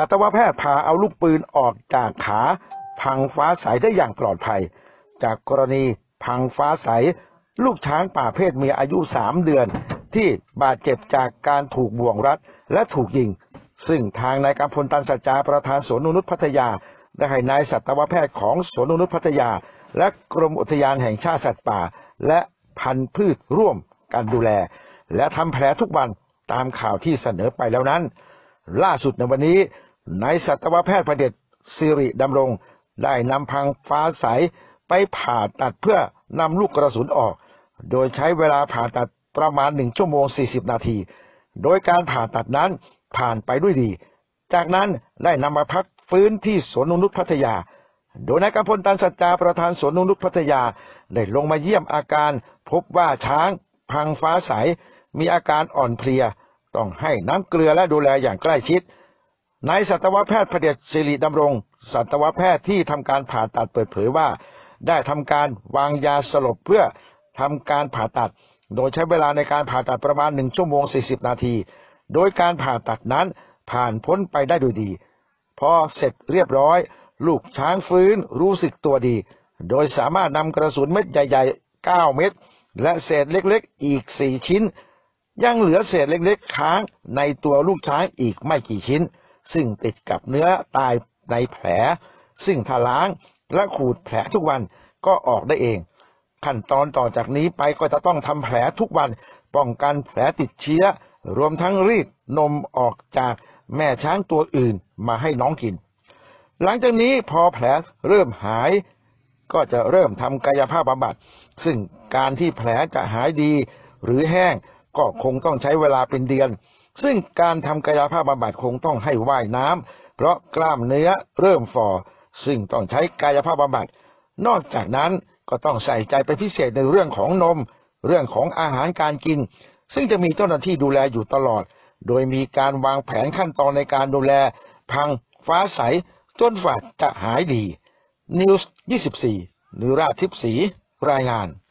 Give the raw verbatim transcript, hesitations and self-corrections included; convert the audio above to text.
สัตวแพทย์พาเอาลูกปืนออกจากขาพังฟ้าใสได้อย่างปลอดภัยจากกรณีพังฟ้าใสลูกช้างป่าเพศเมียอายุสามเดือนที่บาดเจ็บจากการถูกบ่วงรัดและถูกยิงซึ่งทางนายกำพลตันสัจจาประธานสวนนงนุชพัทยาได้ให้นายสัตวแพทย์ของสวนนงนุชพัทยาและกรมอุทยานแห่งชาติสัตว์ป่าและพันธุ์พืชร่วมกันดูแลและทำแผลทุกวันตามข่าวที่เสนอไปแล้วนั้นล่าสุดในวันนี้นายสัตวแพทย์พระเดชสิริดำรงได้นำพังฟ้าใสไปผ่าตัดเพื่อนำลูกกระสุนออกโดยใช้เวลาผ่าตัดประมาณหนึ่งชั่วโมงสี่สิบนาทีโดยการผ่าตัดนั้นผ่านไปด้วยดีจากนั้นได้นำมาพักฟื้นที่สวนนงนุชพัทยาโดยนายกำพลตันสัจจาประธานสวนนงนุชพัทยาได้ลงมาเยี่ยมอาการพบว่าช้างพังฟ้าใสมีอาการอ่อนเพลียต้องให้น้ำเกลือและดูแลอย่างใกล้ชิดนายสัตวแพทย์พระเดชสิริดำรงสัตวแพทย์ที่ทำการผ่าตัดเปิดเผยว่าได้ทำการวางยาสลบเพื่อทำการผ่าตัดโดยใช้เวลาในการผ่าตัดประมาณหนึ่งชั่วโมงสี่สิบนาทีโดยการผ่าตัดนั้นผ่านพ้นไปได้โดยดีพอเสร็จเรียบร้อยลูกช้างฟื้นรู้สึกตัวดีโดยสามารถนำกระสุนเม็ดใหญ่ๆเก้าเม็ดและเศษเล็กๆอีกสี่ชิ้นยังเหลือเศษเล็กๆค้างในตัวลูกช้างอีกไม่กี่ชิ้นซึ่งติดกับเนื้อตายในแผลซึ่งถ้าล้างและขูดแผลทุกวันก็ออกได้เองขั้นตอนต่อจากนี้ไปก็จะต้องทำแผลทุกวันป้องกันแผลติดเชื้อรวมทั้งรีดนมออกจากแม่ช้างตัวอื่นมาให้น้องกินหลังจากนี้พอแผลเริ่มหายก็จะเริ่มทำกายภาพบำบัดซึ่งการที่แผลจะหายดีหรือแห้งก็คงต้องใช้เวลาเป็นเดือนซึ่งการทำกายภาพบำบัดคงต้องให้ว่ายน้ำเพราะกล้ามเนื้อเริ่มฝ่อซึ่งต้องใช้กายภาพบำบัดนอกจากนั้นก็ต้องใส่ใจเป็นพิเศษในเรื่องของนมเรื่องของอาหารการกินซึ่งจะมีเจ้าหน้าที่ดูแลอยู่ตลอดโดยมีการวางแผนขั้นตอนในการดูแลพังฟ้าใสจนฝ่าจะหายดีนิวส์ยี่สิบสี่นิราธิปศรีรายงาน